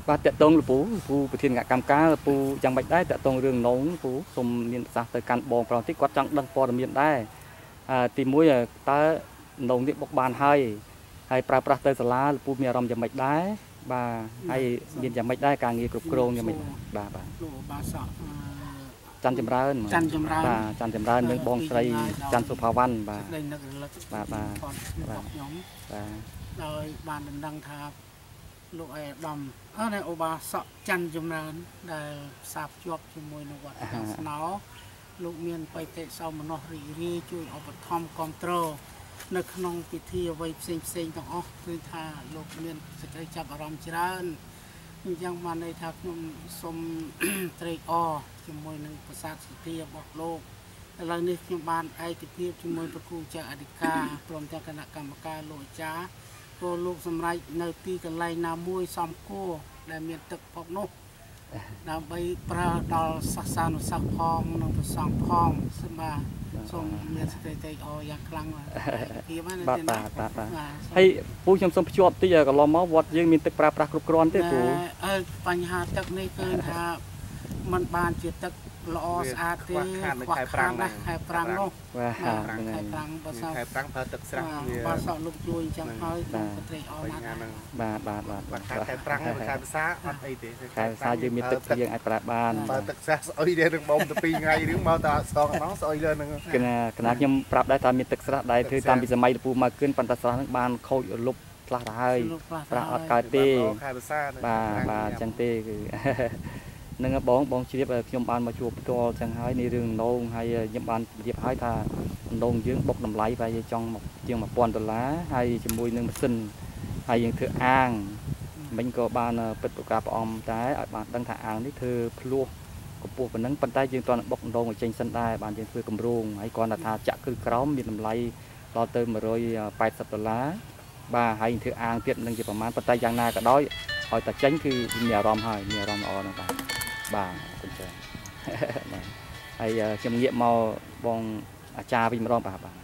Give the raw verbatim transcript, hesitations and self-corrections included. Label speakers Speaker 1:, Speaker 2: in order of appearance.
Speaker 1: បាទតកតងលពូពូប្រធានគណៈកម្មការពូយ៉ាងម៉េចដែរតកតងរឿងនងពូសូមមានប្រសាសន៍ទៅកាន់បងប្រុសតិចគាត់ចង់ដឹងព័ត៌មានដែរទីមួយតើនងនេះបុកបានហើយហើយប្រើប្រាស់ទៅសាលាលពូមានអារម្មណ៍យ៉ាងម៉េចដែរបាទហើយមានយ៉ាងម៉េចដែរការងារគ្រប់គ្រងយ៉ាងម៉េចបាទបាទ
Speaker 2: លោកបាសក
Speaker 1: ច័ន្ទចម្រើន
Speaker 2: ច័ន្ទចម្រើន
Speaker 1: បាទច័ន្ទចម្រើននឹងបងស្រីច័ន្ទសុផាវ័នបាទ
Speaker 2: សេចក្តីនឹករលឹក
Speaker 1: បាទបាទ
Speaker 2: បាទខ្ញុំ
Speaker 1: បាទ
Speaker 2: ដោយបានដណ្ដឹងថាលោកអេដាមអរអូបាសកច័ន្ទចម្រើនដែលផ្សារភ្ជាប់ជាមួយនឹងវត្តស្នោលោកមានបេតិសោមនស្សរីករាយជួយឧបត្ថម្ភគ្រប់គ្រងនៅក្នុងពិធីអ្វីផ្សេងផ្សេងទាំងអស់គឺថាលោកមានសេចក្តីចាប់អារម្មណ៍ច្រើនអញ្ចឹងបានន័យថាខ្ញុំសូមត្រេកអរជាមួយនឹងប្រសាទសទ្ធារបស់លោកឥឡូវនេះខ្ញុំបានឯកភាពជាមួយប្រគូចាអធិការព្រមទាំងគណៈកម្មការលោកអាចារ្យក៏លោកសម្រេចនៅទីកន្លែងណាមួយសំគួរដែលមានទឹកផុកនោះដើម្បីប្រើដល់សាសនាសាសផងនិងប្រសងផងសម្រាប់សូមមានសេចក្តីត្រេកអរយ៉ាងខ្លាំងបាទ
Speaker 1: បាទបាទបាទហើយពូខ្ញុំសូមភ្ជាប់តិចកន្លងមកវត្តយើងមានទឹកប្រើប្រាស់គ្រប់គ្រាន់ទេពូ
Speaker 2: អើបញ្ហាទឹកនេះគឺថាมันបានជាទឹកល្អស្អាតទេខ្វះខាតណាស់ខែប្រាំងនោះ
Speaker 1: បាទ
Speaker 2: ខែប្រាំងបើសិន
Speaker 3: ខែប្រាំងប្រើទឹកស្រះ
Speaker 2: បាទសក់លោកជួយអញ្ចឹងហើយខ្ញុំក៏ត្រេកអរណាស់
Speaker 1: បាទបាទបាទ
Speaker 3: ខែប្រាំងខែភាសាអត់អីទេ
Speaker 1: ខែភាសាយើងមានទឹកយើងអាចប្រើបាន
Speaker 3: បើទឹកស្រះស្អុយទេនឹងបងទៅពីរថ្ងៃរឿងមកតាសងហ្នឹងស្អុយលើនឹង
Speaker 1: គណៈគណៈខ្ញុំប្រាប់ដែរថាមានទឹកស្រះដែរធ្វើតាមពីសម័យលពូមកគឿនប៉ុន្តែស្រះហ្នឹងបានខូចរលុបខ្លះទៅហើយប្រាស់អត់កើតទេ
Speaker 3: ខែភាសា
Speaker 1: បាទបាទអញ្ចឹងទេគឺនឹងបងបងជ្រាបខ្ញុំបានមកជួបផ្ទាល់ចឹងហើយនេះរឿងនងហើយខ្ញុំបានជ្រាបហើយថានងយើងបុកតម្លៃប្រហែលចង់មកជាងmột nghìnដុល្លារហើយជាមួយនឹងម៉ាស៊ីនហើយយើងធ្វើអាងមិញក៏បានពិតប្រកាសព្រះអង្គតែឲ្យបានដឹងថាអាងនេះធ្វើភ្លោះកម្ពស់ប៉ុណ្ណឹងប៉ុន្តែយើងតន់បុកនងឲ្យចេញសិនដែរបានយើងធ្វើគម្រោងហើយគាត់ថាចាក់គឺក្រោមមានតម្លៃដល់ទៅmột trăm八mươiដុល្លារបាទហើយធ្វើអាងទៀតនឹងជាប្រមាណប៉ុន្តែយ៉ាងណាក៏ដោយឲ្យតែចេញគឺមានអារម្មណ៍ហើយមានអារម្មណ៍ល្អណាស់បាទបាទអរគុណច្រើនបាទហើយខ្ញុំងាកមកបងអាចារ្យវិញម្ដងបាទបាទ